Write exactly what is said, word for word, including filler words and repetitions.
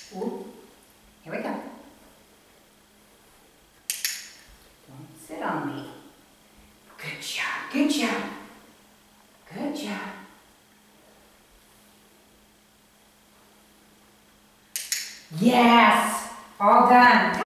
Ooh. Here we go. Don't sit on me. Good job, good job. Good job. Yes, all done.